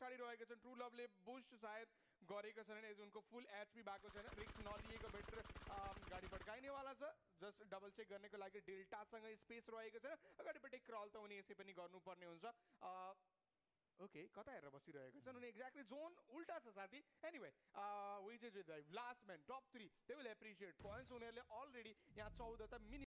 अगाडि रहेका छन् ट्रु लभले बुस्ट सायद गरेको छैन एज उनको फुल एचपी भएको छैन रिक्स नलिएको बेटर गाडी भड्काइनेवाला छ जस्ट डबल चेक गर्नको लागि डेल्टासँग स्पेस रहेको छैन अगाडिपट्टि क्रल त उनी यसै पनि गर्नुपर्ने हुन्छ ओके कता हेरेर बसिरहेको छन् उनी एक्ज्याक्टली जोन उल्टा छ साथी anyway which is with last man top 3 they will appreciate points उनीहरूले अलरेडी यहाँ 14 त